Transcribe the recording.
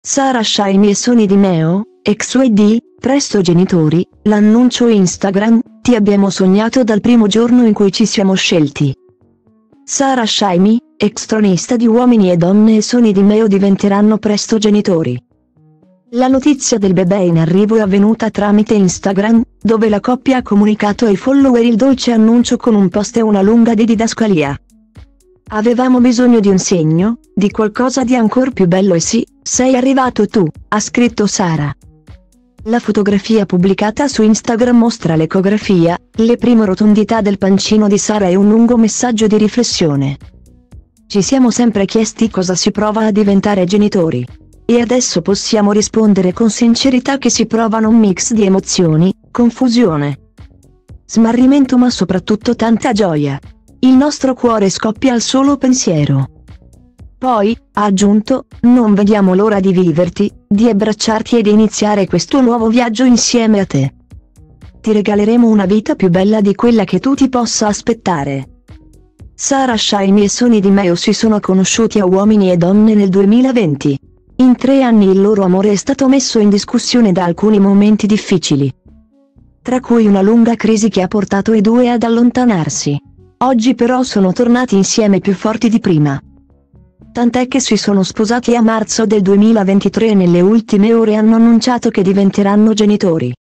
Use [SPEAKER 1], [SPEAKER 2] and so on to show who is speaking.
[SPEAKER 1] Sara Shaimi e Sony Di Meo, ex UED, presto genitori, l'annuncio Instagram, ti abbiamo sognato dal primo giorno in cui ci siamo scelti. Sara Shaimi, ex tronista di Uomini e Donne e Sony Di Meo diventeranno presto genitori. La notizia del bebè in arrivo è avvenuta tramite Instagram, dove la coppia ha comunicato ai follower il dolce annuncio con un post e una lunga didascalia. Avevamo bisogno di un segno, di qualcosa di ancor più bello e sì, sei arrivato tu, ha scritto Sara. La fotografia pubblicata su Instagram mostra l'ecografia, le prime rotondità del pancino di Sara e un lungo messaggio di riflessione. Ci siamo sempre chiesti cosa si prova a diventare genitori. E adesso possiamo rispondere con sincerità che si provano un mix di emozioni, confusione, smarrimento ma soprattutto tanta gioia. Il nostro cuore scoppia al solo pensiero. Poi, ha aggiunto, non vediamo l'ora di viverti, di abbracciarti e di iniziare questo nuovo viaggio insieme a te. Ti regaleremo una vita più bella di quella che tu ti possa aspettare. Sara Shaimi e Sony Di Meo si sono conosciuti a Uomini e Donne nel 2020. In 3 anni il loro amore è stato messo in discussione da alcuni momenti difficili, tra cui una lunga crisi che ha portato i due ad allontanarsi. Oggi però sono tornati insieme più forti di prima. Tant'è che si sono sposati a marzo del 2023 e nelle ultime ore hanno annunciato che diventeranno genitori.